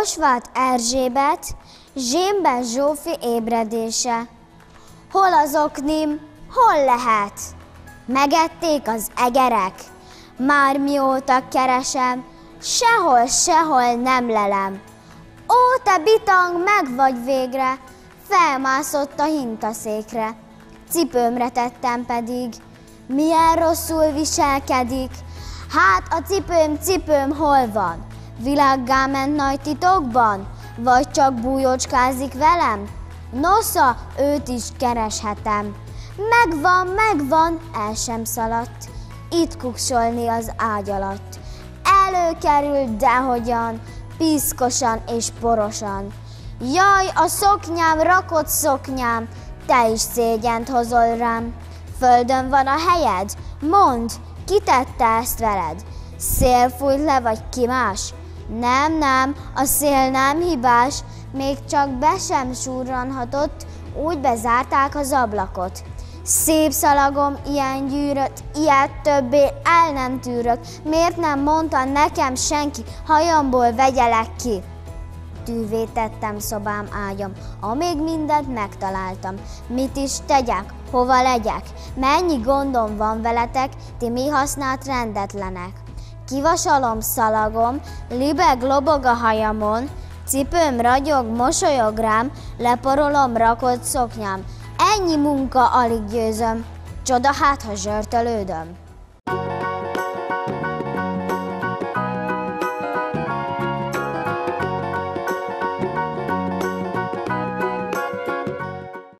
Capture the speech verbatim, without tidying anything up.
Osvát Erzsébet, Zsémbe Zsófi ébredése. Hol az oknim, hol lehet? Megették az egerek? Már mióta keresem, sehol, sehol nem lelem. Ó, te bitang, meg vagy végre, felmászott a hintaszékre. Cipőmre tettem pedig, milyen rosszul viselkedik. Hát a cipőm, cipőm hol van? Világgá ment nagy titokban? Vagy csak bújócskázik velem? Nosza, őt is kereshetem. Megvan, megvan, el sem szaladt. Itt kuksolni az ágy alatt. Előkerült, dehogyan, piszkosan és porosan. Jaj, a szoknyám, rakott szoknyám, te is szégyent hozol rám. Földön van a helyed? Mondd, ki tette ezt veled? Szél fújt le, vagy ki más? Nem, nem, a szél nem hibás, még csak be sem surranhatott, úgy bezárták az ablakot. Szép szalagom, ilyen gyűrött, ilyet többé el nem tűrök. Miért nem mondta nekem senki, hajamból vegyelek ki? Tűvé tettem szobám, ágyam, amíg mindent megtaláltam. Mit is tegyek, hova legyek? Mennyi gondom van veletek, ti mi használt rendetlenek? Kivasalom, szalagom, libeg, lobog a hajamon, cipőm ragyog, mosolyog rám, leporolom, rakott szoknyám. Ennyi munka, alig győzöm, csoda hát, ha zsörtölődöm.